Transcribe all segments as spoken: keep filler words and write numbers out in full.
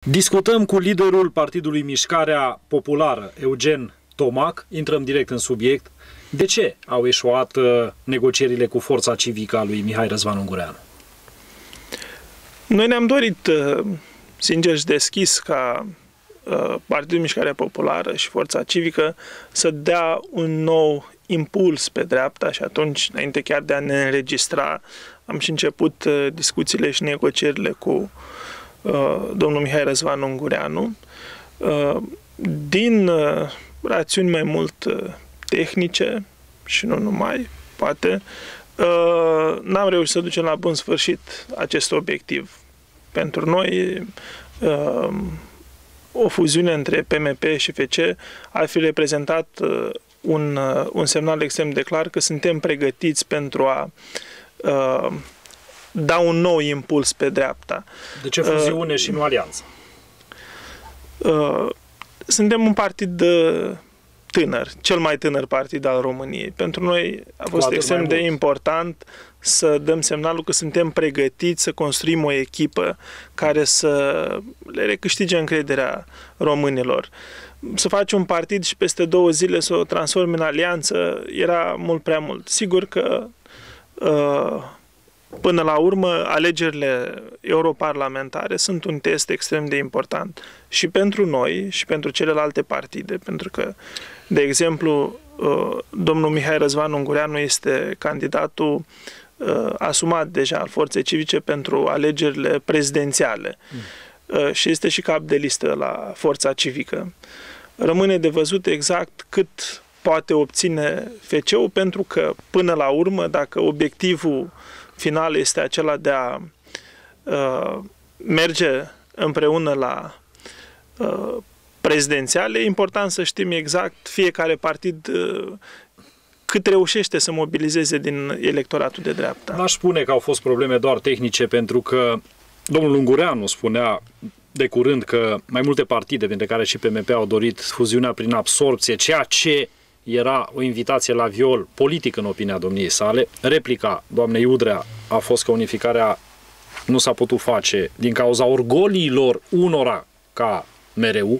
Discutăm cu liderul Partidului Mișcarea Populară, Eugen Tomac. Intrăm direct în subiect. De ce au eșuat uh, negocierile cu forța civică a lui Mihai Răzvan Ungureanu? Noi ne-am dorit, uh, sincer și deschis, ca uh, Partidul Mișcarea Populară și forța civică să dea un nou impuls pe dreapta și atunci, înainte chiar de a ne înregistra, am și început uh, discuțiile și negocierile cu uh, domnul Mihai Răzvan Ungureanu. Uh, din uh, rațiuni mai mult uh, tehnice și nu numai, poate, uh, n-am reușit să ducem la bun sfârșit acest obiectiv. Pentru noi, uh, o fuziune între P M P și F C ar fi reprezentat uh, un, uh, un semnal extrem de clar că suntem pregătiți pentru a uh, da un nou impuls pe dreapta. De ce fuziune uh, și nu alianță? Uh, suntem un partid uh, tânăr, cel mai tânăr partid al României. Pentru noi a fost extrem de important să dăm semnalul că suntem pregătiți să construim o echipă care să le recâștige încrederea românilor. Să faci un partid și peste două zile să o transformi în alianță era mult prea mult. Sigur că până la urmă alegerile europarlamentare sunt un test extrem de important și pentru noi și pentru celelalte partide, pentru că, de exemplu, domnul Mihai Răzvan Ungureanu este candidatul asumat deja al forței civice pentru alegerile prezidențiale mm. și este și cap de listă la forța civică. Rămâne de văzut exact cât poate obține F C-ul, pentru că, până la urmă, dacă obiectivul final este acela de a uh, merge împreună la uh, prezidențiale, e important să știm exact fiecare partid uh, cât reușește să mobilizeze din electoratul de dreapta. N-aș spune că au fost probleme doar tehnice, pentru că domnul Ungureanu spunea de curând că mai multe partide, dintre care și P M P, au dorit fuziunea prin absorpție, ceea ce era o invitație la viol politic în opinia domniei sale. Replica doamnei Udrea a fost că unificarea nu s-a putut face din cauza orgoliilor unora ca mereu.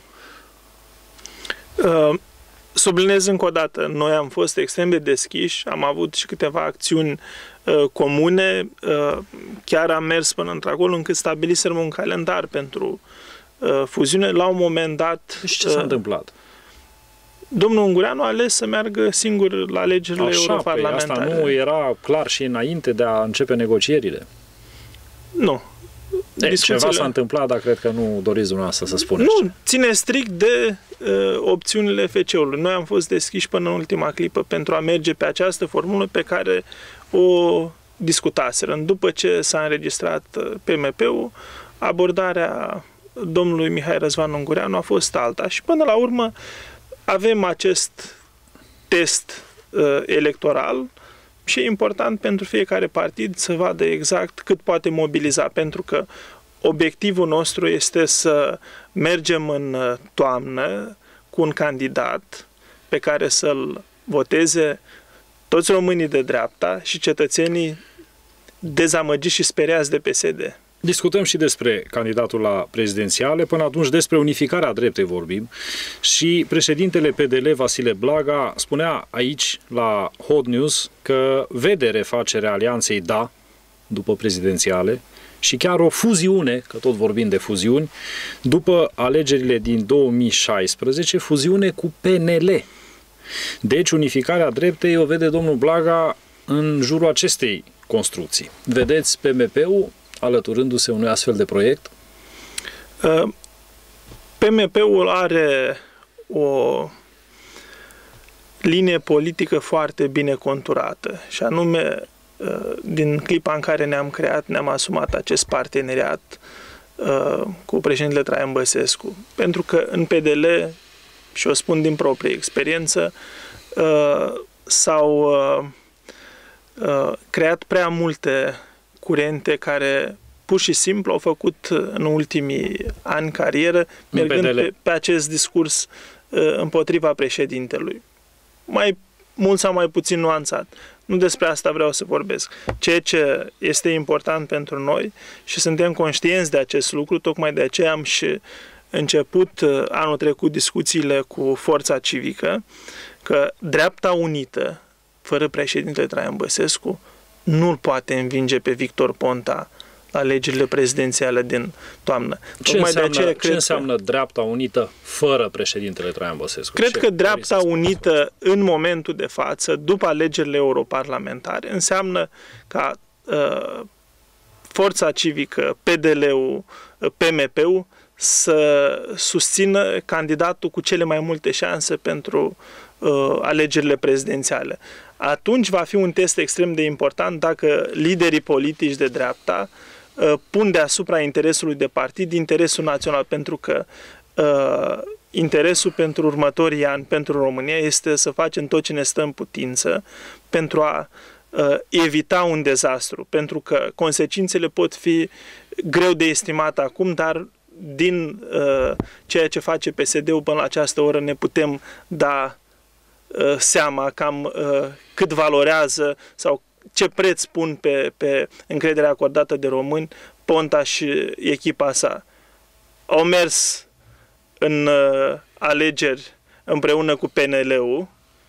Uh, Sublinez încă o dată, noi am fost extrem de deschiși, am avut și câteva acțiuni uh, comune, uh, chiar am mers până într-acolo încât stabiliserăm un calendar pentru uh, fuziune. La un moment dat... Și ce s-a uh, întâmplat? Domnul Ungureanu a ales să meargă singur la alegerile Așa, europarlamentare. Asta nu era clar și înainte de a începe negocierile? Nu. Deci, ceva s-a întâmplat, dar cred că nu doriți dumneavoastră să spuneți. Nu, ține strict de uh, opțiunile F C-ului. Noi am fost deschiși până în ultima clipă pentru a merge pe această formulă pe care o discutaserăm. După ce s-a înregistrat P M P-ul, abordarea domnului Mihai Răzvan Ungureanu a fost alta și până la urmă avem acest test uh, electoral și e important pentru fiecare partid să vadă exact cât poate mobiliza, pentru că obiectivul nostru este să mergem în toamnă cu un candidat pe care să-l voteze toți românii de dreapta și cetățenii dezamăgiți și speriați de P S D. Discutăm și despre candidatul la prezidențiale, până atunci despre unificarea dreptei vorbim. Și președintele P D L, Vasile Blaga, spunea aici, la Hot News, că vede refacerea alianței Da, după prezidențiale, și chiar o fuziune, că tot vorbim de fuziuni, după alegerile din două mii șaisprezece, fuziune cu P N L. Deci unificarea dreptei o vede domnul Blaga în jurul acestei construcții. Vedeți P M P-ul alăturându-se unui astfel de proiect? P M P-ul are o linie politică foarte bine conturată și anume, din clipa în care ne-am creat, ne-am asumat acest parteneriat cu președintele Traian Băsescu. Pentru că în P D L, și o spun din proprie experiență, s-au creat prea multe curente care pur și simplu au făcut în ultimii ani carieră mergând pe, pe acest discurs uh, împotriva președintelui. Mai mult sau mai puțin nuanțat. Nu despre asta vreau să vorbesc. Ceea ce este important pentru noi și suntem conștienți de acest lucru, tocmai de aceea am și început anul trecut discuțiile cu forța civică, că dreapta unită, fără președintele Traian Băsescu, nu-l poate învinge pe Victor Ponta la alegerile prezidențiale din toamnă. Ce înseamnă, de aceea, ce înseamnă că, dreapta unită fără președintele Traian Băsescu? Cred ce că dreapta unită în momentul de față, după alegerile europarlamentare, înseamnă ca uh, forța civică, P D L-ul, P M P-ul să susțină candidatul cu cele mai multe șanse pentru uh, alegerile prezidențiale. Atunci va fi un test extrem de important dacă liderii politici de dreapta uh, pun deasupra interesului de partid interesul național, pentru că uh, interesul pentru următorii ani, pentru România, este să facem tot ce ne stă în putință pentru a uh, evita un dezastru, pentru că consecințele pot fi greu de estimat acum, dar din uh, ceea ce face P S D-ul până la această oră ne putem da uh, seama cam uh, cât valorează sau ce preț pun pe, pe încrederea acordată de români Ponta și echipa sa. Au mers în uh, alegeri împreună cu P N L-ul,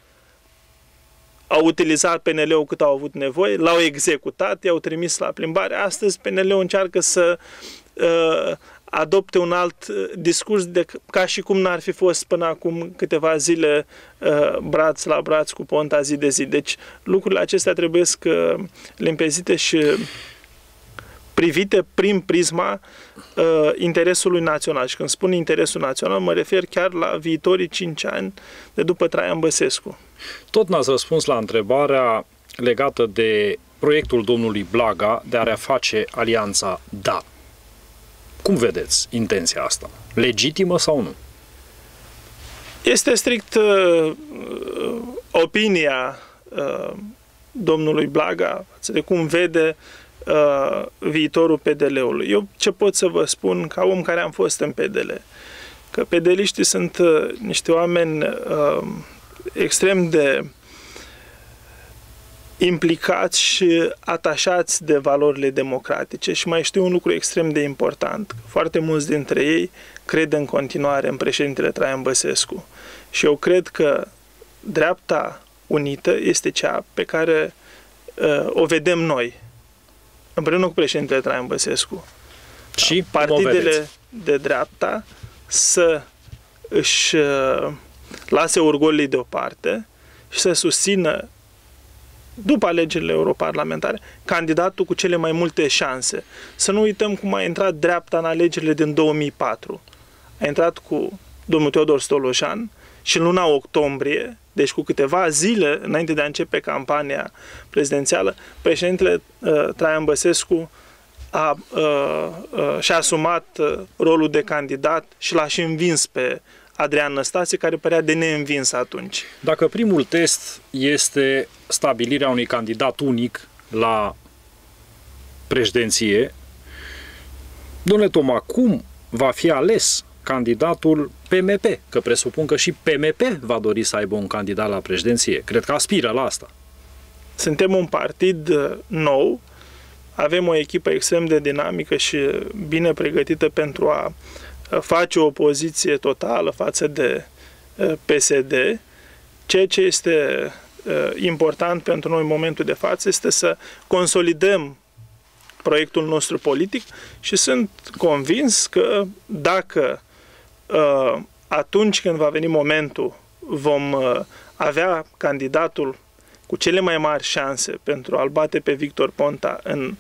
au utilizat P N L-ul cât au avut nevoie, l-au executat, i-au trimis la plimbare. Astăzi P N L-ul încearcă să uh, adopte un alt discurs de, ca și cum n-ar fi fost până acum câteva zile uh, braț la braț cu Ponta zi de zi. Deci lucrurile acestea trebuie să limpezite și privite prin prisma uh, interesului național. Și când spun interesul național, mă refer chiar la viitorii cinci ani de după Traian Băsescu. Tot n-ați răspuns la întrebarea legată de proiectul domnului Blaga de a reface alianța D A. Cum vedeți intenția asta? Legitimă sau nu? Este strict uh, opinia uh, domnului Blaga față de cum vede uh, viitorul P D L-ului. Eu ce pot să vă spun ca om care am fost în P D L? Că P D L-iștii sunt uh, niște oameni uh, extrem de implicați și atașați de valorile democratice și mai știu un lucru extrem de important. Foarte mulți dintre ei cred în continuare în președintele Traian Băsescu. Și eu cred că dreapta unită este cea pe care uh, o vedem noi, împreună cu președintele Traian Băsescu. Și partidele de dreapta să își uh, lase orgolii deoparte și să susțină după alegerile europarlamentare, candidatul cu cele mai multe șanse. Să nu uităm cum a intrat dreapta în alegerile din două mii patru. A intrat cu domnul Teodor Stolojan și în luna octombrie, deci cu câteva zile înainte de a începe campania prezidențială, președintele uh, Traian Băsescu a, uh, uh, și-a asumat uh, rolul de candidat și l-a și învins pe Adrian Năstase, care părea de neînvins atunci. Dacă primul test este stabilirea unui candidat unic la președinție, domnule Toma, cum va fi ales candidatul P M P? Că presupun că și P M P va dori să aibă un candidat la președinție. Cred că aspiră la asta. Suntem un partid nou, avem o echipă extrem de dinamică și bine pregătită pentru a face o opoziție totală față de P S D. Ceea ce este important pentru noi în momentul de față este să consolidăm proiectul nostru politic și sunt convins că dacă atunci când va veni momentul vom avea candidatul cu cele mai mari șanse pentru a-l bate pe Victor Ponta în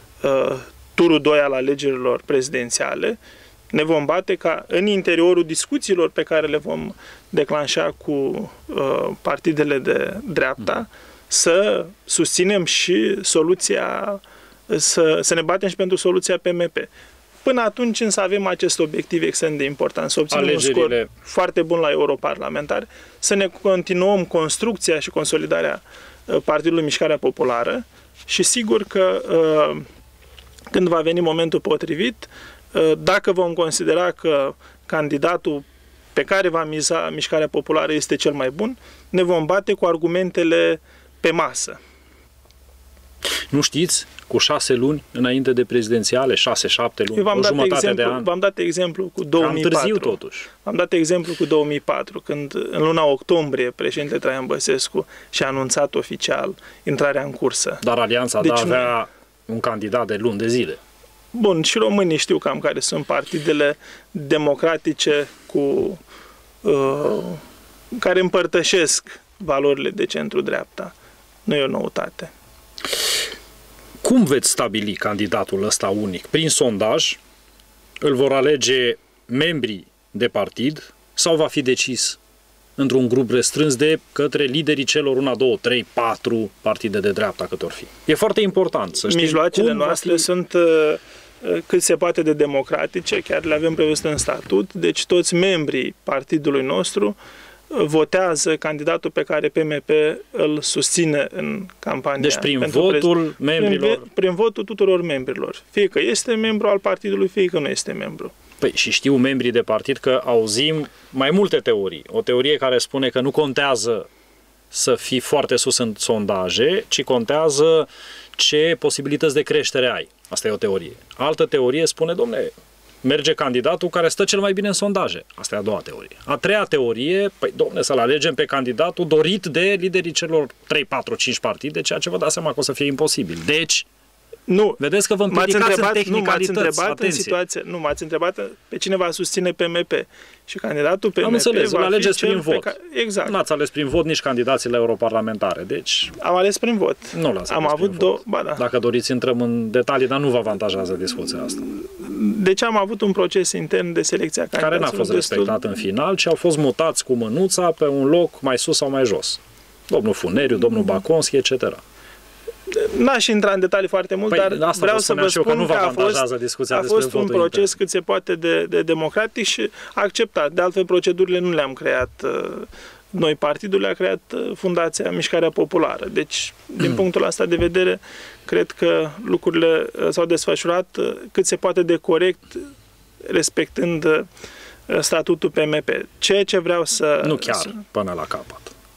turul doi al alegerilor prezidențiale, ne vom bate ca în interiorul discuțiilor pe care le vom declanșa cu uh, partidele de dreapta să susținem și soluția, să, să ne batem și pentru soluția P M P. Până atunci însă avem acest obiectiv extrem de important, să obținem Alegerile. un scor foarte bun la europarlamentar, să ne continuăm construcția și consolidarea uh, Partidului Mișcarea Populară și sigur că uh, când va veni momentul potrivit, dacă vom considera că candidatul pe care va miza Mișcarea Populară este cel mai bun, ne vom bate cu argumentele pe masă. Nu știți? Cu șase luni înainte de prezidențiale, șase, șapte luni, v-am o dat jumătate exemplu, de an. V-am dat exemplu cu două mii patru. Cam târziu, totuși. V-am dat exemplu cu două mii patru, când în luna octombrie președintele Traian Băsescu și-a anunțat oficial intrarea în cursă. Dar Alianța deci, da, avea nu... un candidat de luni de zile. Bun, și românii știu cam care sunt partidele democratice cu uh, care împărtășesc valorile de centru-dreapta. Nu e o noutate. Cum veți stabili candidatul ăsta unic? Prin sondaj? Îl vor alege membrii de partid sau va fi decis într-un grup restrâns de către liderii celor una, două, trei, patru partide de dreapta cât or fi? E foarte important să știm. Mijloacele noastre fi... sunt uh, cât se poate de democratice, chiar le avem prevăzute în statut, deci toți membrii partidului nostru votează candidatul pe care P M P îl susține în campania. Deci prin votul prez... membrilor? Prin, prin votul tuturor membrilor. Fie că este membru al partidului, fie că nu este membru. Păi și știu membrii de partid că auzim mai multe teorii. O teorie care spune că nu contează să fii foarte sus în sondaje, ci contează ce posibilități de creștere ai. Asta e o teorie. Altă teorie spune, dom'le, merge candidatul care stă cel mai bine în sondaje. Asta e a doua teorie. A treia teorie, păi domne, să-l alegem pe candidatul dorit de liderii celor trei, patru, cinci partide, ceea ce vă dați seama că o să fie imposibil. Deci, nu, vedeți că vă împiedicați în tehnicalități. Nu, m-ați întrebat în situație, nu, m-ați întrebat pe cine va susține P M P. Și candidatul P M P. Am înțeles, va îl alegeți fi prin vot. Ca... Exact. Nu ați ales prin vot nici candidații la europarlamentare, deci... Am ales prin vot. Nu l-ați am ales avut prin două... vot. Ba, da. Dacă doriți, intrăm în detalii, dar nu vă avantajează discuția asta. Deci am avut un proces intern de selecție a candidaților. Care n-a fost destul... respectat în final, ci au fost mutați cu mânuța pe un loc mai sus sau mai jos. Domnul Funeriu, domnul Baconski, et cetera. N-aș intra în detalii foarte mult, păi, dar vreau să vă spun că, nu că a fost, discuția a fost un proces intern. cât se poate de, de democratic și acceptat. De altfel, procedurile nu le-am creat uh, noi, partidul le-a creat uh, Fundația Mișcarea Populară. Deci, din mm. punctul ăsta de vedere, cred că lucrurile uh, s-au desfășurat uh, cât se poate de corect, respectând uh, statutul P M P. Ceea ce vreau să... Nu chiar să... până la capăt.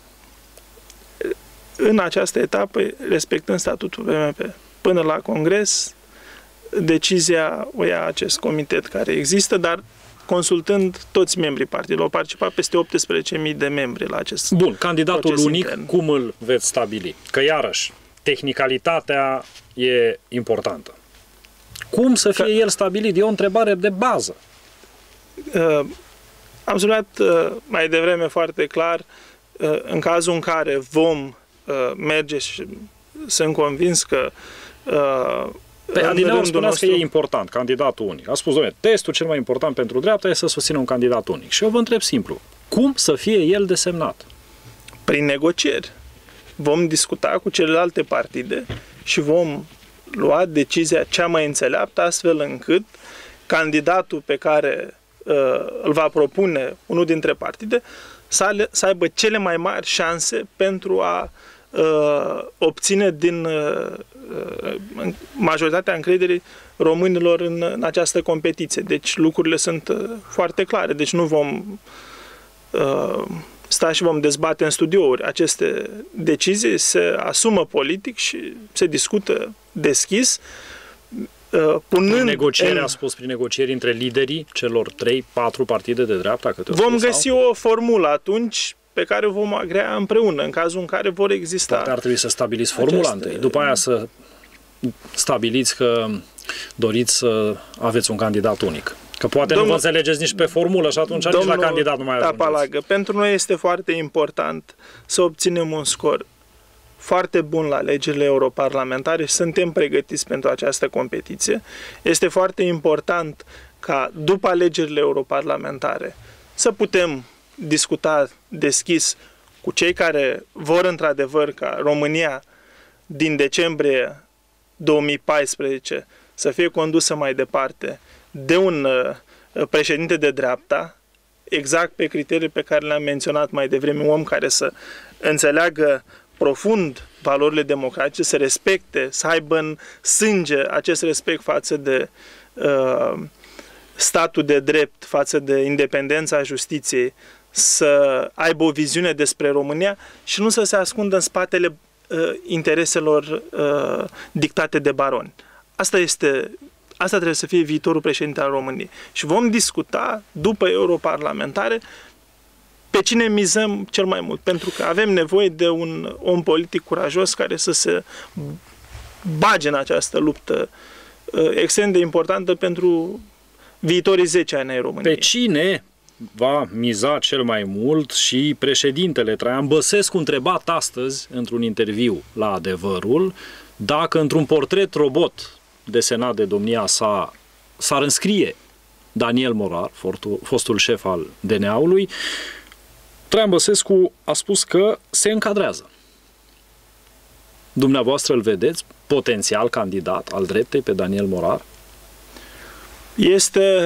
În această etapă, respectând statutul P M P. Până la Congres, decizia o ia acest comitet care există, dar consultând toți membrii partidului. Au participat peste optsprezece mii de membri la acest Bun, candidatul unic, intern. Cum îl veți stabili? Că iarăși, tehnicalitatea e importantă. Cum să fie Că, el stabilit? E o întrebare de bază. Uh, am subliniat uh, mai devreme foarte clar, uh, în cazul în care vom uh, merge și sunt convins că uh, Păi Adineaur spunea nostru... că e important, candidatul unic. A spus, dom'le, testul cel mai important pentru dreapta este să susțină un candidat unic. Și eu vă întreb simplu, cum să fie el desemnat? Prin negocieri. Vom discuta cu celelalte partide și vom lua decizia cea mai înțeleaptă, astfel încât candidatul pe care uh, îl va propune unul dintre partide să, ale, să aibă cele mai mari șanse pentru a uh, obține din uh, majoritatea încrederii românilor în, în această competiție. Deci lucrurile sunt uh, foarte clare. Deci nu vom uh, sta și vom dezbate în studiouri. Aceste decizii se asumă politic și se discută deschis. Uh, punând prin negocieri, în... a spus, prin negocieri între liderii celor trei patru partide de dreapta? Câte vom spus, găsi sau? o formulă atunci pe care o vom agrea împreună, în cazul în care vor exista... Poate ar trebui să stabiliți formula aceste... întâi. După aia să stabiliți că doriți să aveți un candidat unic. Că poate domnul, nu vă înțelegeți nici pe formulă și atunci nici la candidat nu mai ajungeți. Pentru noi este foarte important să obținem un scor foarte bun la alegerile europarlamentare și suntem pregătiți pentru această competiție. Este foarte important ca după alegerile europarlamentare să putem discuta deschis cu cei care vor într-adevăr ca România din decembrie două mii paisprezece să fie condusă mai departe de un uh, președinte de dreapta, exact pe criterii pe care le-am menționat mai devreme, un om care să înțeleagă profund valorile democratice, să respecte, să aibă în sânge acest respect față de uh, statul de drept, față de independența justiției, să aibă o viziune despre România și nu să se ascundă în spatele uh, intereselor uh, dictate de baroni. Asta este, asta trebuie să fie viitorul președinte al României. Și vom discuta, după europarlamentare, pe cine mizăm cel mai mult. Pentru că avem nevoie de un om politic curajos care să se bage în această luptă uh, extrem de importantă pentru viitorii zece ani ai României. Pe cine va miza cel mai mult? Și președintele Traian Băsescu întrebat astăzi, într-un interviu la Adevărul, dacă într-un portret robot desenat de domnia sa s-ar înscrie Daniel Morar, fostul șef al D N A-ului, Traian Băsescu a spus că se încadrează. Dumneavoastră îl vedeți potențial candidat al dreptei pe Daniel Morar? Este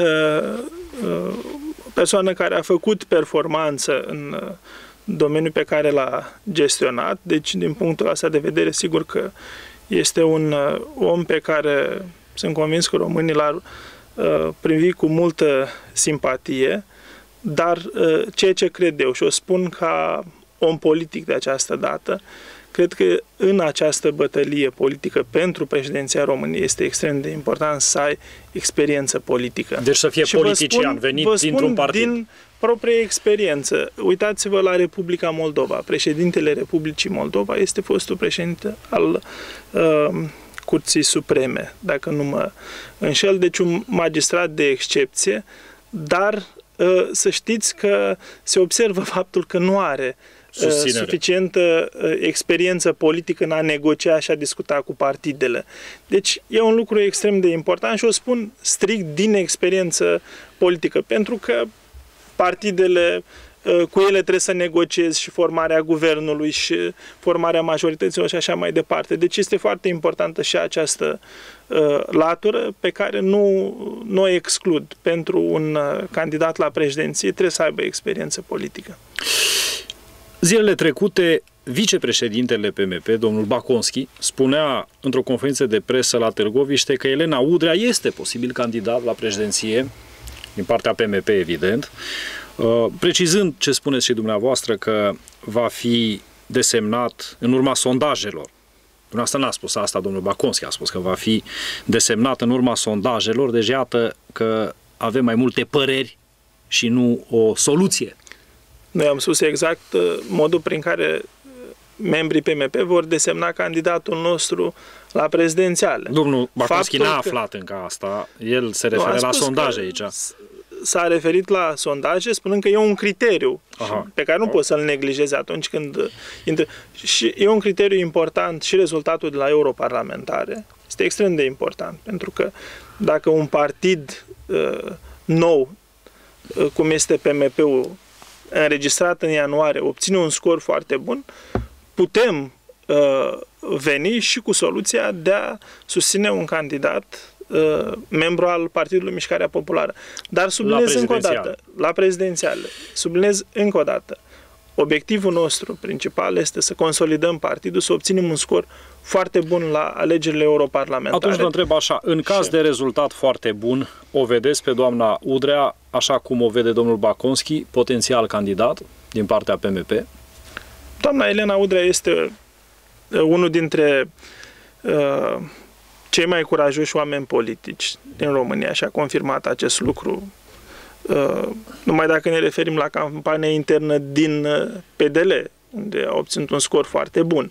uh, o persoană care a făcut performanță în uh, domeniul pe care l-a gestionat, deci din punctul ăsta de vedere sigur că este un uh, om pe care sunt convins că românii l-ar uh, privi cu multă simpatie, dar uh, ceea ce cred eu, și o spun ca om politic de această dată, cred că în această bătălie politică pentru președinția României este extrem de important să ai experiență politică. Deci să fie și politician, spun, venit dintr-un partid. Din proprie experiență. Uitați-vă la Republica Moldova. Președintele Republicii Moldova este fostul președinte al uh, Curții Supreme, dacă nu mă înșel, deci un magistrat de excepție, dar uh, să știți că se observă faptul că nu are Susținere. suficientă experiență politică în a negocia și a discuta cu partidele. Deci e un lucru extrem de important și o spun strict din experiență politică, pentru că partidele, cu ele trebuie să negociezi și formarea guvernului și formarea majorităților și așa mai departe. Deci este foarte importantă și această uh, latură pe care nu, nu o exclud. Pentru un uh, candidat la președinție trebuie să aibă experiență politică. Zilele trecute, vicepreședintele P M P, domnul Baconski, spunea într-o conferință de presă la Târgoviște că Elena Udrea este posibil candidat la președinție, din partea P M P, evident, precizând ce spuneți și dumneavoastră, că va fi desemnat în urma sondajelor. Dumneavoastră n-a spus asta, domnul Baconski a spus că va fi desemnat în urma sondajelor, deci iată că avem mai multe păreri și nu o soluție. Noi am spus exact modul prin care membrii P M P vor desemna candidatul nostru la prezidențiale. Domnul Baconski n-a aflat încă asta, el se referă la sondaje aici. S-a referit la sondaje spunând că e un criteriu Aha. pe care nu poți să-l neglijezi atunci când intră. Și e un criteriu important și rezultatul de la europarlamentare. Este extrem de important, pentru că dacă un partid uh, nou, uh, cum este P M P-ul, înregistrat în ianuarie, obține un scor foarte bun, putem uh, veni și cu soluția de a susține un candidat uh, membru al Partidului Mișcarea Populară. Dar subliniez încă o dată, la prezidențiale, subliniez încă o dată, obiectivul nostru principal este să consolidăm partidul, să obținem un scor foarte bun la alegerile europarlamentare. Atunci vă întreb așa, în caz și... de rezultat foarte bun, o vedeți pe doamna Udrea, așa cum o vede domnul Baconski, potențial candidat din partea P M P? Doamna Elena Udrea este unul dintre uh, cei mai curajoși oameni politici din România și a confirmat acest lucru. Uh, numai dacă ne referim la campania internă din uh, P D L, unde a obținut un scor foarte bun.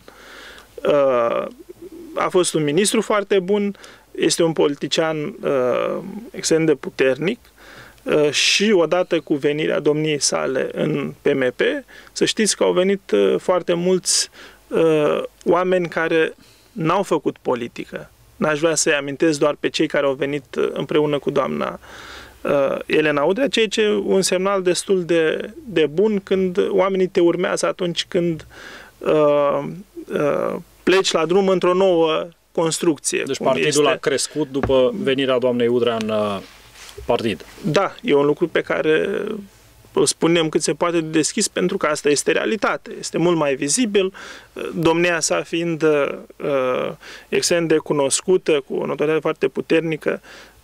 Uh, a fost un ministru foarte bun, este un politician uh, extrem de puternic uh, și odată cu venirea domniei sale în P M P, să știți că au venit uh, foarte mulți uh, oameni care n-au făcut politică. N-aș vrea să-i amintesc doar pe cei care au venit uh, împreună cu doamna uh, Elena Udrea, ceea ce e un semnal destul de, de bun când oamenii te urmează atunci când uh, uh, pleci la drum într-o nouă construcție. Deci partidul este... a crescut după venirea doamnei Udrea în uh, partid. Da, e un lucru pe care îl spunem cât se poate de deschis, pentru că asta este realitate. Este mult mai vizibil, domnia sa fiind uh, extrem de cunoscută, cu o notoritate foarte puternică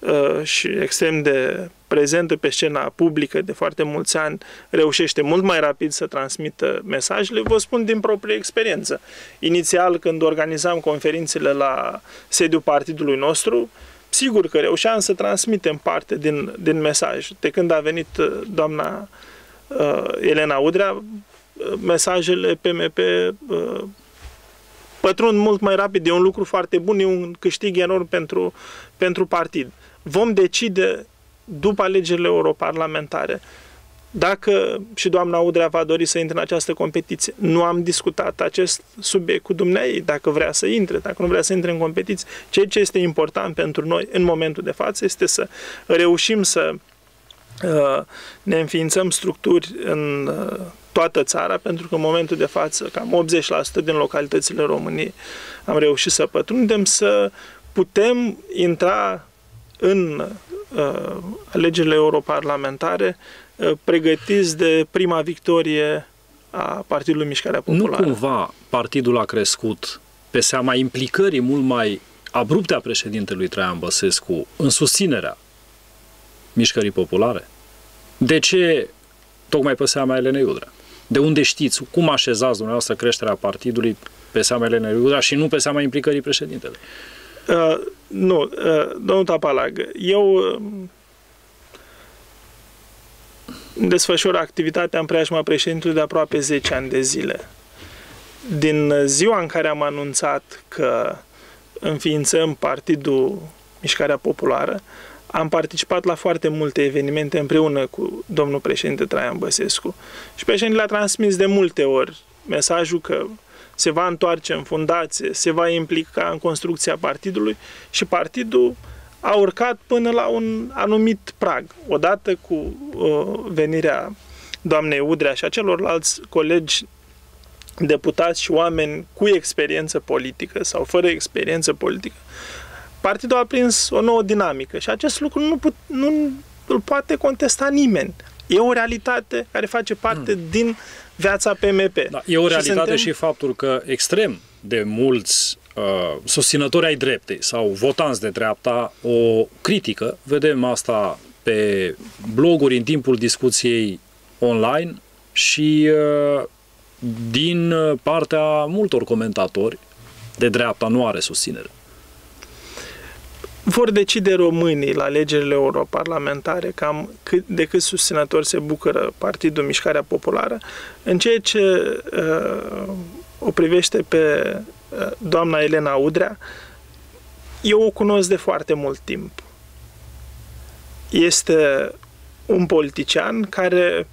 și extrem de prezentă pe scena publică de foarte mulți ani, reușește mult mai rapid să transmită mesajele, vă spun din proprie experiență. Inițial, când organizam conferințele la sediul partidului nostru, sigur că reușeam să transmitem parte din, din mesaj. De când a venit doamna uh, Elena Udrea, mesajele P M P uh, pătrund mult mai rapid. E un lucru foarte bun, e un câștig enorm pentru, pentru partid. Vom decide după alegerile europarlamentare dacă și doamna Udrea va dori să intre în această competiție. Nu am discutat acest subiect cu dumneai, dacă vrea să intre, dacă nu vrea să intre în competiție. Ceea ce este important pentru noi în momentul de față este să reușim să uh, ne înființăm structuri în uh, toată țara, pentru că în momentul de față cam optzeci la sută din localitățile României am reușit să pătrundem, să putem intra în uh, alegerile europarlamentare uh, pregătiți de prima victorie a Partidului Mișcarea Populară. Nu cumva partidul a crescut pe seama implicării mult mai abrupte a președintelui Traian Băsescu în susținerea Mișcării Populare? De ce tocmai pe seama Elenei Udrea? De unde știți? Cum așezați dumneavoastră creșterea partidului pe seama Elenei Udrea și nu pe seama implicării președintelui? Uh, nu, uh, domnul Tapalag, eu uh, desfășor activitatea în preajma președintelui de aproape zece ani de zile. Din ziua în care am anunțat că înființăm Partidul Mișcarea Populară, am participat la foarte multe evenimente împreună cu domnul președinte Traian Băsescu și președintele a transmis de multe ori mesajul că se va întoarce în fundație, se va implica în construcția partidului și partidul a urcat până la un anumit prag. Odată cu uh, venirea doamnei Udrea și a celorlalți colegi deputați și oameni cu experiență politică sau fără experiență politică, partidul a prins o nouă dinamică și acest lucru nu, put, nu îl poate contesta nimeni. E o realitate care face parte mm. din viața P M P. Da, e o realitate și, suntem... și faptul că extrem de mulți uh, susținători ai dreptei sau votanți de dreapta o critică. Vedem asta pe bloguri în timpul discuției online și uh, din partea multor comentatori de dreapta nu are susținere. Vor decide românii la alegerile europarlamentare cam cât, de cât susținători se bucură Partidul Mișcarea Populară. În ceea ce uh, o privește pe uh, doamna Elena Udrea, eu o cunosc de foarte mult timp. Este un politician care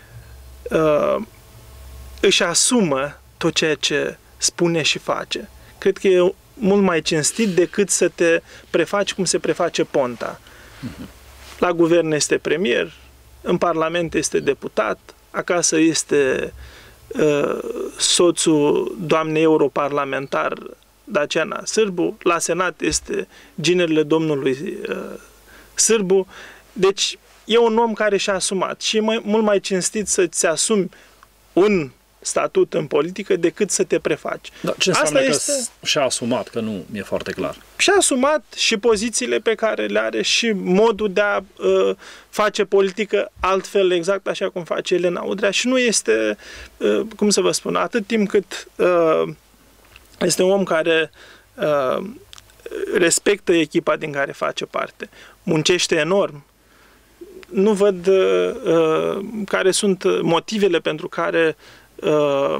uh, își asumă tot ceea ce spune și face. Cred că e mult mai cinstit decât să te prefaci cum se preface Ponta. La guvern este premier, în parlament este deputat, acasă este uh, soțul doamnei europarlamentar Daciana Sârbu, la senat este ginerele domnului uh, Sârbu. Deci e un om care și-a asumat și e mai, mult mai cinstit să-ți asumi un statut în politică decât să te prefaci. Dar ce înseamnă Asta că este... și-a asumat, că nu mi-e foarte clar? Și-a asumat și pozițiile pe care le are și modul de a uh, face politică altfel, exact așa cum face Elena Udrea și nu este, uh, cum să vă spun, atât timp cât uh, este un om care uh, respectă echipa din care face parte, muncește enorm, nu văd uh, uh, care sunt motivele pentru care Uh,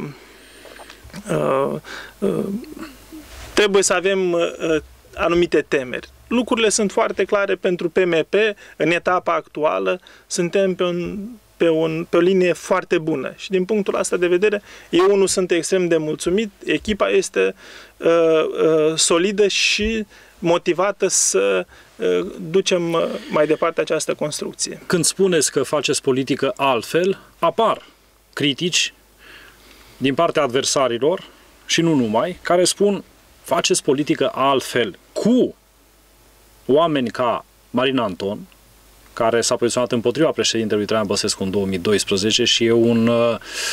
uh, uh, trebuie să avem uh, anumite temeri. Lucrurile sunt foarte clare pentru P M P. În etapa actuală suntem pe, un, pe, un, pe o linie foarte bună și din punctul ăsta de vedere eu nu sunt extrem de mulțumit. Echipa este uh, uh, solidă și motivată să uh, ducem mai departe această construcție. Când spuneți că faceți politică altfel, apar critici din partea adversarilor și nu numai, care spun faceți politică altfel cu oameni ca Marin Anton, care s-a poziționat împotriva președintelui Traian Băsescu în două mii doisprezece și e un uh,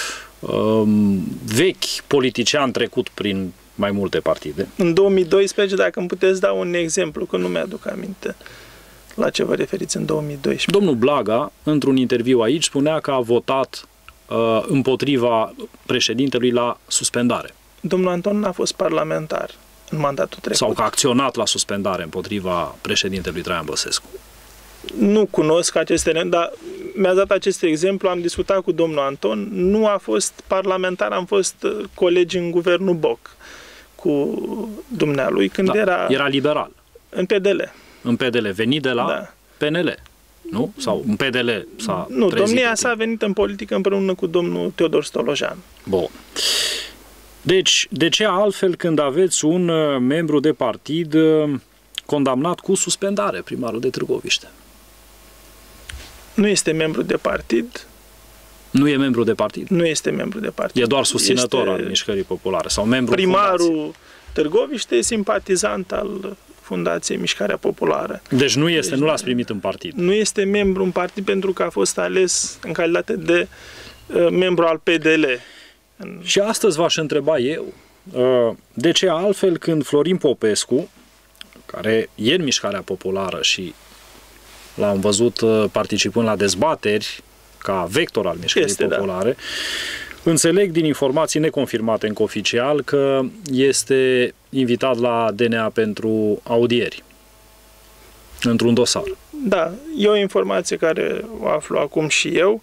um, vechi politician trecut prin mai multe partide. În două mii doisprezece, dacă îmi puteți da un exemplu, că nu mi-aduc aminte. la ce vă referiți în două mii doisprezece. Domnul Blaga, într-un interviu aici, spunea că a votat uh, împotriva președintelui la suspendare. Domnul Anton n-a fost parlamentar în mandatul trecut. Sau că a acționat la suspendare împotriva președintelui Traian Băsescu. Nu cunosc aceste, dar mi-a dat acest exemplu, am discutat cu domnul Anton, nu a fost parlamentar, am fost colegi în guvernul Boc cu dumnealui, când da, era... Era liberal. În P D L. În P D L, venit de la da. P N L, nu? Sau în P D L s-a Nu, trezit domnia sa a venit în politică împreună cu domnul Teodor Stolojan. Bun. Deci, de ce altfel când aveți un uh, membru de partid uh, condamnat cu suspendare, primarul de Târgoviște? Nu este membru de partid. Nu e membru de partid? Nu este membru de partid. E doar susținător este... al Mișcării Populare sau membru primarul fundației. Târgoviște e simpatizant al Fundației Mișcarea Populară. Deci nu este, deci, nu l-ați primit în partid? Nu este membru în partid pentru că a fost ales în calitate de uh, membru al P D L. Și astăzi v-aș întreba eu, uh, de ce altfel când Florin Popescu, care e în Mișcarea Populară și l-am văzut uh, participând la dezbateri ca vector al Mișcării este, Populare, da. Înțeleg din informații neconfirmate încă oficial că este invitat la D N A pentru audieri într-un dosar. Da, e o informație care o aflu acum și eu.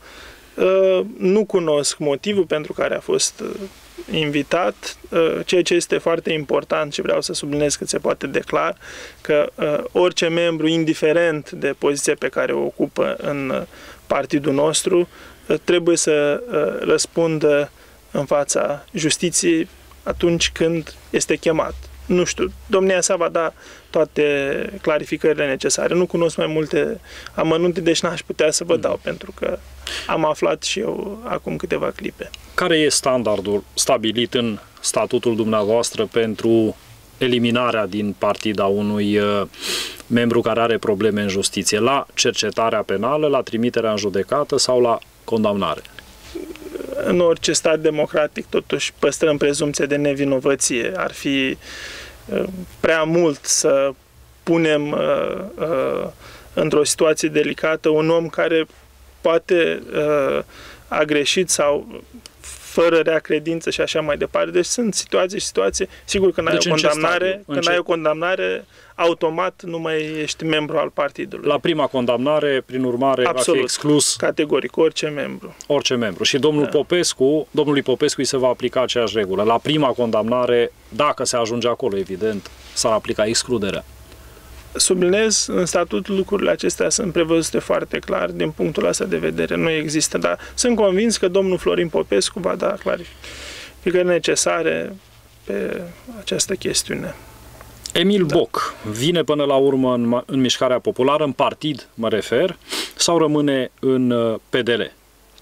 Nu cunosc motivul pentru care a fost invitat. Ceea ce este foarte important și vreau să subliniez cât se poate de clar, că orice membru, indiferent de poziția pe care o ocupă în partidul nostru, trebuie să răspundă în fața justiției atunci când este chemat. Nu știu, domnia sa va da toate clarificările necesare. Nu cunosc mai multe amănunte, deci n-aș putea să vă dau, pentru că am aflat și eu acum câteva clipe. Care e standardul stabilit în statutul dumneavoastră pentru eliminarea din partid a unui membru care are probleme în justiție? La cercetarea penală, la trimiterea în judecată sau la condamnare? În orice stat democratic, totuși, păstrăm prezumția de nevinovăție. Ar fi uh, prea mult să punem uh, uh, într-o situație delicată un om care poate uh, a greșit sau fără rea credință și așa mai departe. Deci sunt situații și situații. Sigur că n-ai deci o condamnare, când ai o condamnare, automat nu mai ești membru al partidului. La prima condamnare, prin urmare, absolut, va fi exclus categoric, orice membru. Orice membru. Și domnul da. Popescu, domnului Popescu îi se va aplica aceeași regulă. La prima condamnare, dacă se ajunge acolo, evident, s-ar aplica excluderea. Sublinez, în statut lucrurile acestea sunt prevăzute foarte clar, din punctul ăsta de vedere nu există, dar sunt convins că domnul Florin Popescu va da clarificări necesare pe această chestiune. Emil da. Boc vine până la urmă în, în Mișcarea Populară, în partid mă refer, sau rămâne în P D L?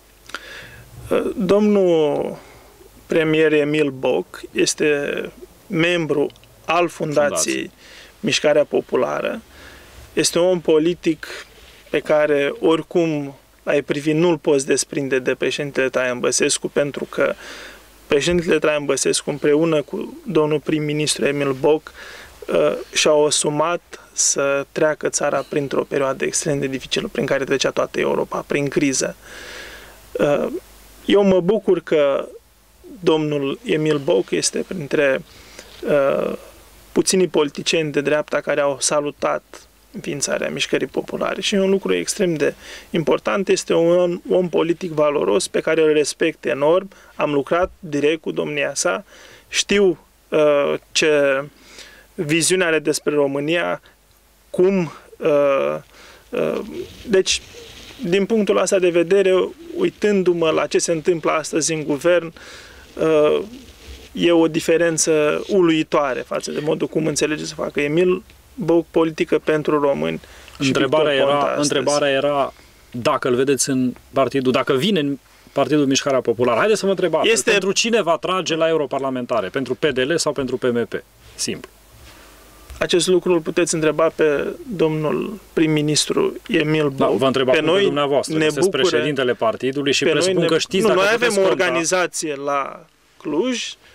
Domnul premier Emil Boc este membru al Fundației Fundație. Mișcarea Populară. Este un om politic pe care oricum ai privi nu-l poți desprinde de președintele Traian Băsescu, pentru că președintele Traian Băsescu împreună cu domnul prim-ministru Emil Boc uh, și-au asumat să treacă țara printr-o perioadă extrem de dificilă prin care trecea toată Europa, prin criză. Uh, eu mă bucur că domnul Emil Boc este printre uh, puținii politicieni de dreapta care au salutat înființarea Mișcării Populare și e un lucru extrem de important. Este un om politic valoros pe care îl respect enorm. Am lucrat direct cu domnia sa, știu uh, ce viziune are despre România, cum uh, uh, deci din punctul ăsta de vedere, uitându-mă la ce se întâmplă astăzi în guvern, uh, e o diferență uluitoare față de modul cum înțelege să facă Emil Boc politică pentru români. Întrebarea era, întrebarea era dacă îl vedeți în partidul, dacă vine în Partidul Mișcarea Populară. Haideți să vă întreb este... pentru cine va trage la europarlamentare? Pentru P D L sau pentru P M P? Simplu. Acest lucru îl puteți întreba pe domnul prim-ministru Emil Boc. Da, vă întreba pe noi pe dumneavoastră. Ne bucură, președintele partidului și presupun că știți nu, dacă noi avem o conta... organizație la Cluj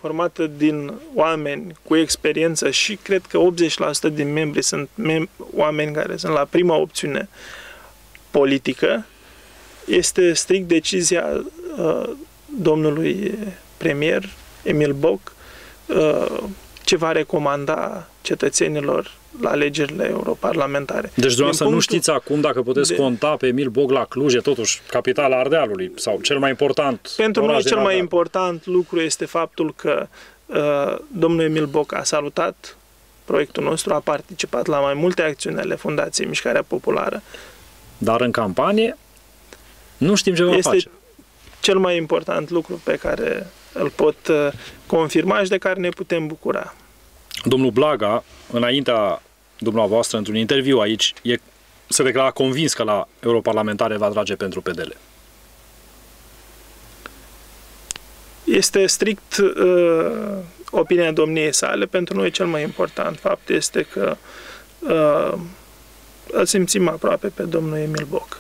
formată din oameni cu experiență și cred că optzeci la sută din membri sunt mem- oameni care sunt la prima opțiune politică, este strict decizia uh, domnului premier Emil Boc uh, ce va recomanda cetățenilor la alegerile europarlamentare. Deci dumneavoastră nu punctul... știți acum dacă puteți de... conta pe Emil Boc la Cluj, e totuși capitala Ardealului, sau cel mai important Pentru noi cel mai Ardeal. important lucru este faptul că uh, domnul Emil Boc a salutat proiectul nostru, a participat la mai multe acțiuni ale Fundației Mișcarea Populară. Dar în campanie nu știm ce va este face. Cel mai important lucru pe care îl pot uh, confirma și de care ne putem bucura. Domnul Blaga, înaintea dumneavoastră, într-un interviu aici, e, se declara convins că la europarlamentare va trage pentru P D L. Este strict uh, opinia domniei sale. Pentru noi cel mai important fapt este că uh, îl simțim aproape pe domnul Emil Boc.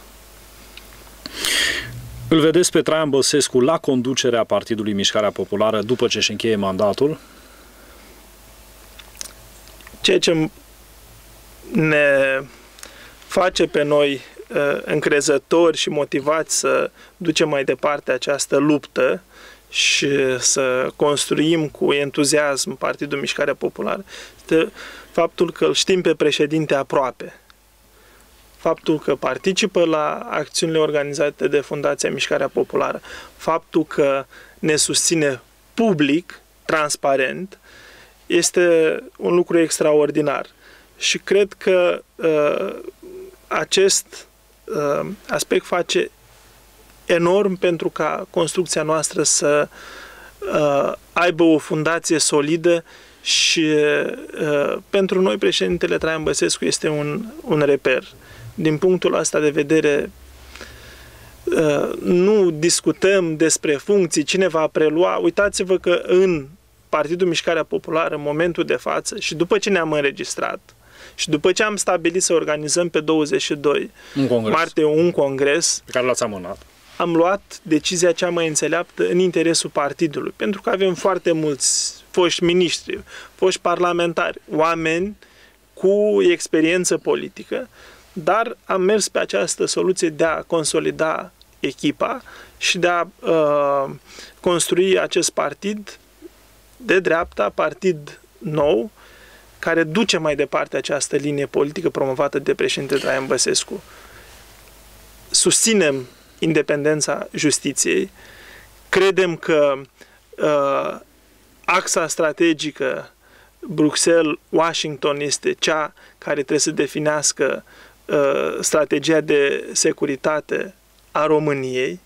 Îl vedeți pe Traian Băsescu la conducerea Partidului Mișcarea Populară după ce își încheie mandatul? Ceea ce ne face pe noi uh, încrezători și motivați să ducem mai departe această luptă și să construim cu entuziasm Partidul Mișcarea Populară este faptul că îl știm pe președinte aproape. Faptul că participă la acțiunile organizate de Fundația Mișcarea Populară, faptul că ne susține public, transparent, este un lucru extraordinar. Și cred că uh, acest uh, aspect face enorm pentru ca construcția noastră să uh, aibă o fundație solidă și uh, pentru noi președintele Traian Băsescu este un, un reper. Din punctul ăsta de vedere, uh, nu discutăm despre funcții, cine va prelua. Uitați-vă că în Partidul Mișcarea Populară, în momentul de față, și după ce ne-am înregistrat, și după ce am stabilit să organizăm pe douăzeci și doi un martie un congres, pe care l-ați amânat, am luat decizia cea mai înțeleaptă în interesul partidului, pentru că avem foarte mulți foști miniștri, foști parlamentari, oameni cu experiență politică, dar am mers pe această soluție de a consolida echipa și de a uh, construi acest partid de dreapta, partid nou, care duce mai departe această linie politică promovată de președintele Traian Băsescu. Susținem independența justiției, credem că uh, axa strategică Bruxelles-Washington este cea care trebuie să definească uh, strategia de securitate a României,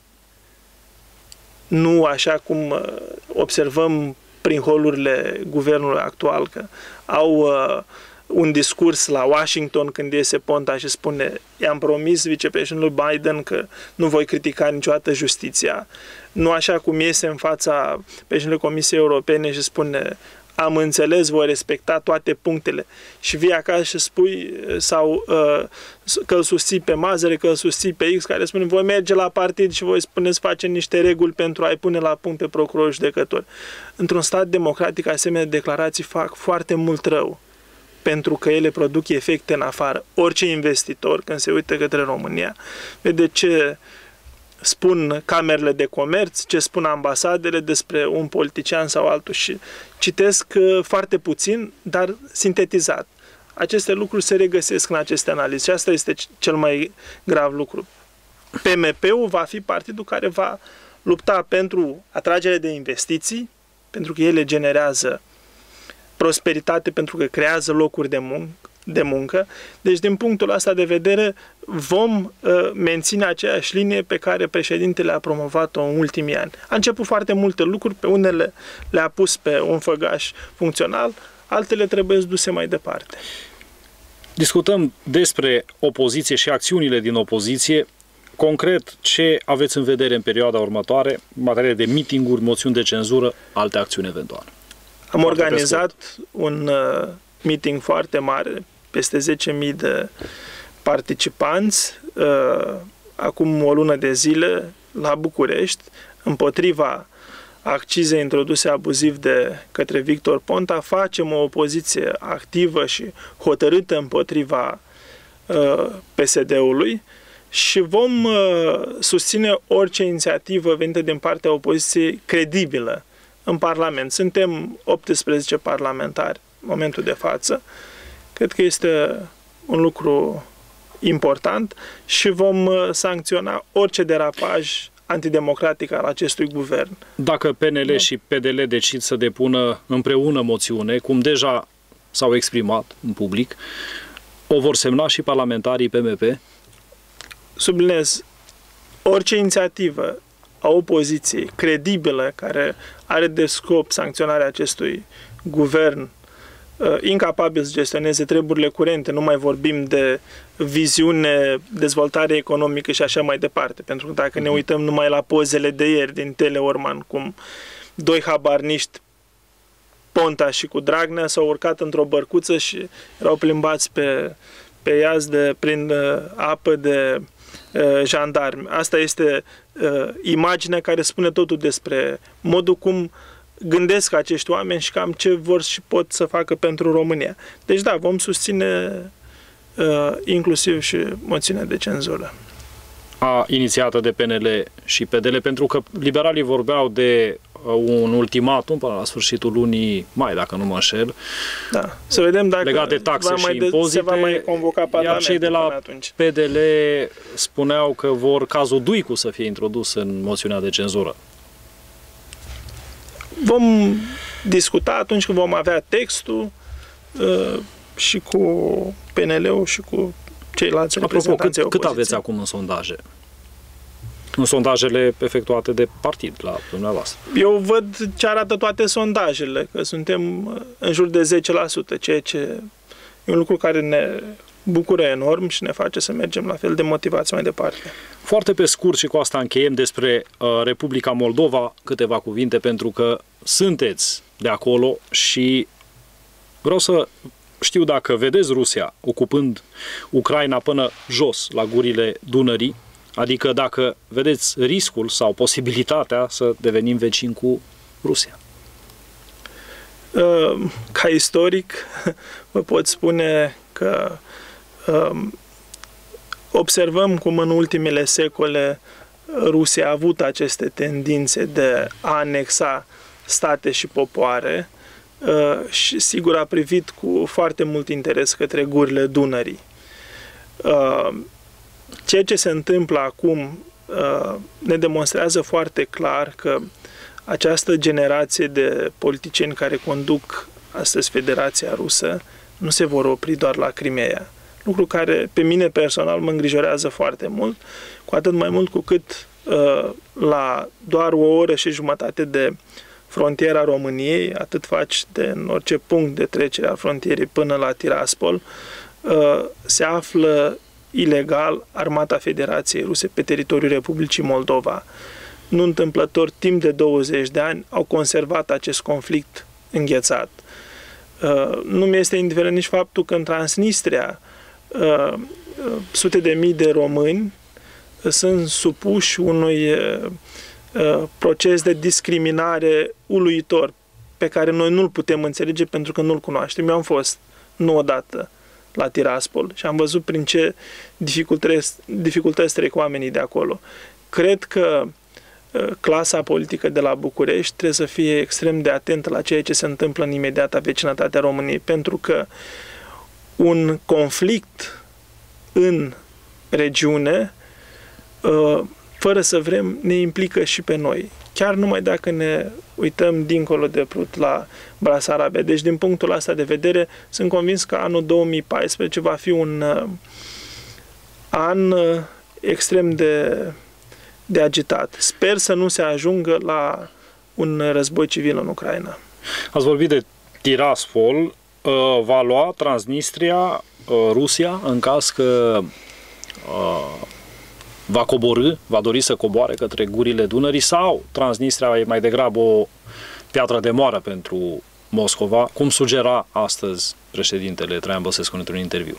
nu așa cum uh, observăm prin holurile guvernului actual, că au uh, un discurs la Washington când iese Ponta și spune: i-am promis vicepreședintelui Biden că nu voi critica niciodată justiția. Nu așa cum iese în fața președintelui Comisiei Europene și spune: am înțeles, voi respecta toate punctele, și vii acasă și spui, sau uh, că îl susții pe Mazăre, că îl susții pe X, care spune: voi merge la partid și voi spune să facem niște reguli pentru a-i pune la punct pe procurori judecători. Într-un stat democratic, asemenea declarații fac foarte mult rău, pentru că ele produc efecte în afară. Orice investitor, când se uită către România, vede ce spun camerele de comerț, ce spun ambasadele despre un politician sau altul, și citesc foarte puțin, dar sintetizat. Aceste lucruri se regăsesc în aceste analize și asta este cel mai grav lucru. P M P-ul va fi partidul care va lupta pentru atragere de investiții, pentru că ele generează prosperitate, pentru că creează locuri de muncă, de muncă. Deci, din punctul ăsta de vedere, vom uh, menține aceeași linie pe care președintele a promovat-o în ultimii ani. A început foarte multe lucruri, pe unele le-a pus pe un făgaș funcțional, altele trebuie duse mai departe. Discutăm despre opoziție și acțiunile din opoziție. Concret, ce aveți în vedere în perioada următoare, în materie de mitinguri, moțiuni de cenzură, alte acțiuni eventuale? Am foarte organizat un uh, meeting foarte mare, peste zece mii de participanți, uh, acum o lună de zile, la București, împotriva accize introduse abuziv de către Victor Ponta, facem o opoziție activă și hotărâtă împotriva uh, P S D-ului și vom uh, susține orice inițiativă venită din partea opoziției credibilă în Parlament. Suntem optsprezece parlamentari în momentul de față. Cred că este un lucru important și vom uh, sancționa orice derapaj antidemocratic al acestui guvern. Dacă P N L da. și P D L decid să depună împreună moțiune, cum deja s-au exprimat în public, o vor semna și parlamentarii P M P? Sublinez, orice inițiativă a opoziției credibilă care are de scop sancționarea acestui guvern uh, incapabil să gestioneze treburile curente, nu mai vorbim de viziune, dezvoltare economică și așa mai departe. Pentru că dacă ne uităm numai la pozele de ieri din Teleorman, cum doi habarniști, Ponta și cu Dragnea, s-au urcat într-o bărcuță și erau plimbați pe, pe iazde prin uh, apă de uh, jandarmi. Asta este uh, imaginea care spune totul despre modul cum gândesc acești oameni și cam ce vor și pot să facă pentru România. Deci da, vom susține uh, inclusiv și moțiunea de cenzură. A inițiată de P N L și P D L, pentru că liberalii vorbeau de un ultimatum până la sfârșitul lunii mai, dacă nu mă înșel. Da. Să vedem dacă legat de taxe și mai impozite, se va mai convoca Parlamentul. Iar cei de la P D L spuneau că vor cazul Duicu să fie introdus în moțiunea de cenzură. Vom discuta atunci când vom avea textul uh, și cu P N L-ul și cu ceilalți reprezentanți. Apropo, cât, cât aveți acum în sondaje? În sondajele efectuate de partid la dumneavoastră. Eu văd ce arată toate sondajele, că suntem în jur de zece la sută, ceea ce e un lucru care ne bucură enorm și ne face să mergem la fel de motivați mai departe. Foarte pe scurt și cu asta încheiem despre uh, Republica Moldova, câteva cuvinte, pentru că sunteți de acolo și vreau să știu dacă vedeți Rusia ocupând Ucraina până jos, la gurile Dunării, adică dacă vedeți riscul sau posibilitatea să devenim vecini cu Rusia. Ca istoric, vă pot spune că observăm cum în ultimele secole Rusia a avut aceste tendințe de a anexa state și popoare și sigur a privit cu foarte mult interes către gurile Dunării. Ceea ce se întâmplă acum ne demonstrează foarte clar că această generație de politicieni care conduc astăzi Federația Rusă nu se vor opri doar la Crimeea. Lucru care pe mine personal mă îngrijorează foarte mult, cu atât mai mult cu cât la doar o oră și jumătate de frontiera României, atât faci de în orice punct de trecere a frontierei până la Tiraspol, se află ilegal Armata Federației Ruse pe teritoriul Republicii Moldova. Nu întâmplător, timp de douăzeci de ani au conservat acest conflict înghețat. Nu mi este indiferent nici faptul că în Transnistria sute de mii de români sunt supuși unui proces de discriminare uluitor pe care noi nu-l putem înțelege pentru că nu-l cunoaștem. Eu am fost nu odată la Tiraspol și am văzut prin ce dificultăți, dificultăți trec oamenii de acolo. Cred că clasa politică de la București trebuie să fie extrem de atentă la ceea ce se întâmplă în imediata vecinătate a României, pentru că un conflict în regiune, fără să vrem, ne implică și pe noi. Chiar numai dacă ne uităm dincolo de Prut la Basarabia. Deci, din punctul ăsta de vedere, sunt convins că anul două mii paisprezece va fi un uh, an uh, extrem de, de agitat. Sper să nu se ajungă la un război civil în Ucraina. Ați vorbit de Tiraspol. Uh, va lua Transnistria uh, Rusia în caz că uh, va coborî, va dori să coboare către gurile Dunării, sau Transnistria e mai degrabă o piatră de moară pentru Moscova, cum sugera astăzi președintele Traian Băsescu într-un interviu?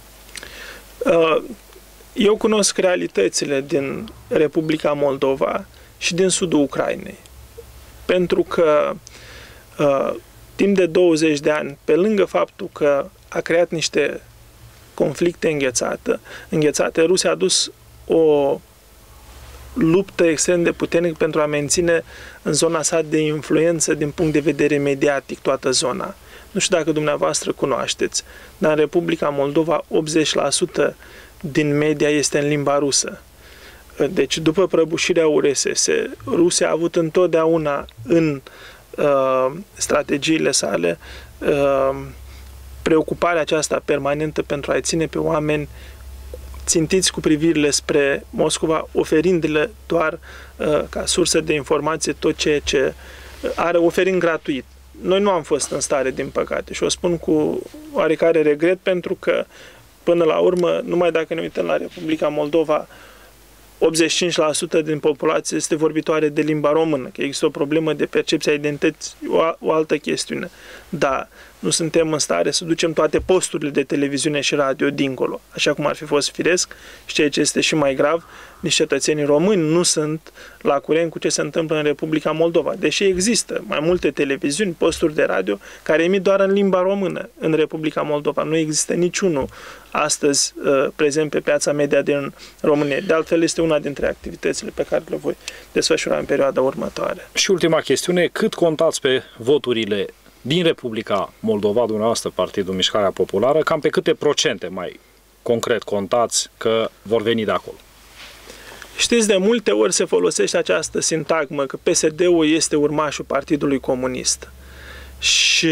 Eu cunosc realitățile din Republica Moldova și din sudul Ucrainei. Pentru că uh, timp de douăzeci de ani, pe lângă faptul că a creat niște conflicte înghețate, înghețate, Rusia a dus o luptă extrem de puternică pentru a menține în zona sa de influență din punct de vedere mediatic toată zona. Nu știu dacă dumneavoastră cunoașteți, dar în Republica Moldova optzeci la sută din media este în limba rusă. Deci, după prăbușirea U R S S, Rusia a avut întotdeauna în uh, strategiile sale uh, preocuparea aceasta permanentă pentru a-i ține pe oameni țintiți cu privirile spre Moscova, oferindu-le doar uh, ca sursă de informație tot ceea ce are, oferind gratuit. Noi nu am fost în stare, din păcate, și o spun cu oarecare regret, pentru că, până la urmă, numai dacă ne uităm la Republica Moldova, optzeci și cinci la sută din populație este vorbitoare de limba română, că există o problemă de percepție a identității, o, o altă chestiune. Dar nu suntem în stare să ducem toate posturile de televiziune și radio dincolo, așa cum ar fi fost firesc, și ceea ce este și mai grav, nici cetățenii români nu sunt la curent cu ce se întâmplă în Republica Moldova, deși există mai multe televiziuni, posturi de radio care emit doar în limba română în Republica Moldova. Nu există niciunul astăzi uh, prezent pe piața media din România. De altfel, este una dintre activitățile pe care le voi desfășura în perioada următoare. Și ultima chestiune, cât contați pe voturile din Republica Moldova, dumneavoastră, Partidul Mișcarea Populară, cam pe câte procente mai concret contați că vor veni de acolo? Știți, de multe ori se folosește această sintagmă că P S D-ul este urmașul Partidului Comunist. Și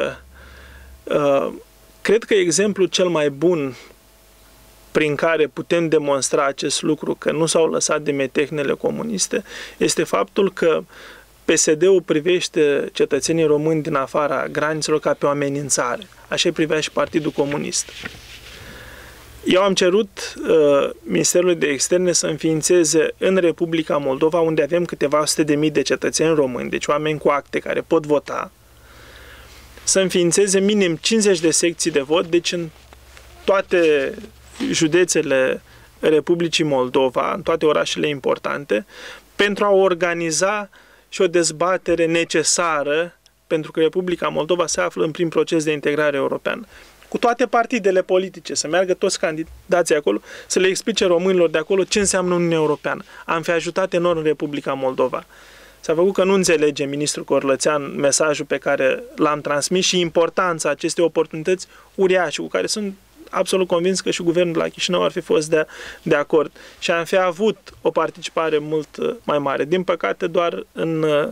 uh, cred că exemplul cel mai bun prin care putem demonstra acest lucru, că nu s-au lăsat de metehnele comuniste, este faptul că P S D-ul privește cetățenii români din afara granițelor ca pe o amenințare. Așa îi privea și Partidul Comunist. Eu am cerut uh, Ministerului de Externe să înființeze în Republica Moldova, unde avem câteva sute de mii de cetățeni români, deci oameni cu acte care pot vota, să înființeze minim cincizeci de secții de vot, deci în toate județele Republicii Moldova, în toate orașele importante, pentru a organiza și o dezbatere necesară, pentru că Republica Moldova se află în prim proces de integrare europeană. Cu toate partidele politice, să meargă toți candidații acolo, să le explice românilor de acolo ce înseamnă Uniunea Europeană. Am fi ajutat enorm Republica Moldova. S-a făcut că nu înțelege ministrul Corlățean mesajul pe care l-am transmis și importanța acestei oportunități uriașe, cu care sunt absolut convins că și guvernul la Chișinău ar fi fost de, de acord. Și am fi avut o participare mult mai mare. Din păcate, doar în uh,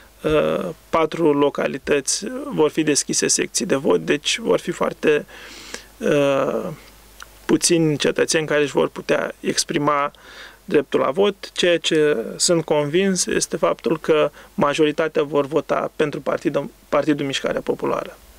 patru localități vor fi deschise secții de vot, deci vor fi foarte uh, puțini cetățeni care își vor putea exprima dreptul la vot. Ceea ce sunt convins este faptul că majoritatea vor vota pentru Partidul, Partidul Mișcarea Populară.